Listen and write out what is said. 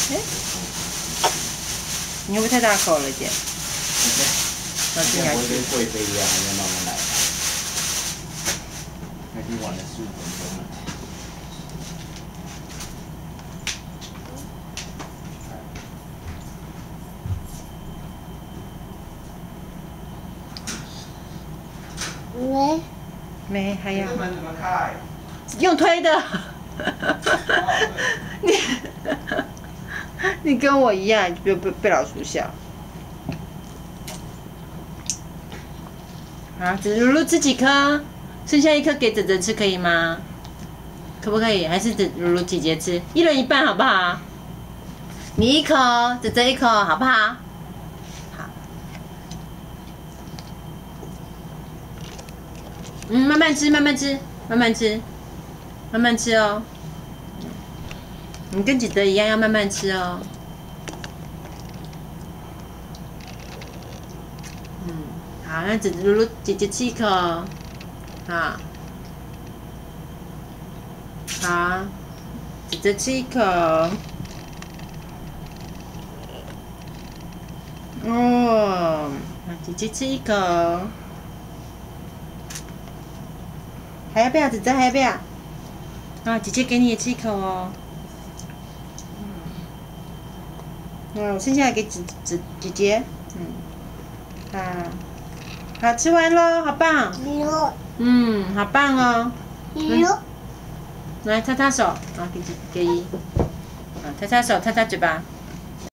哎，你会不会太大口了一点？ 那这样不会跟贵妃一样，还要慢慢来。那已经晚了15分钟了。 没，还要。 这门怎么开？ 用推的。你跟我一样，被老鼠笑。好，露露吃几颗？剩下1颗给哲哲吃可以吗？可不可以？还是露露姐姐吃？一人一半好不好？你1颗，哲哲1颗，好不好？好。慢慢吃，慢慢吃，慢慢吃，慢慢吃哦。你跟姐姐一样要慢慢吃哦。好，那露露姐姐吃1颗哦。好。好，姐姐吃1口。哦，姐姐吃1口。还要不要？姐姐还要不要？啊，姐姐给你也吃1口哦。我剩下的给姐姐。好，吃完喽，好棒。好棒哦。来擦擦手，给擦擦手，擦擦嘴巴。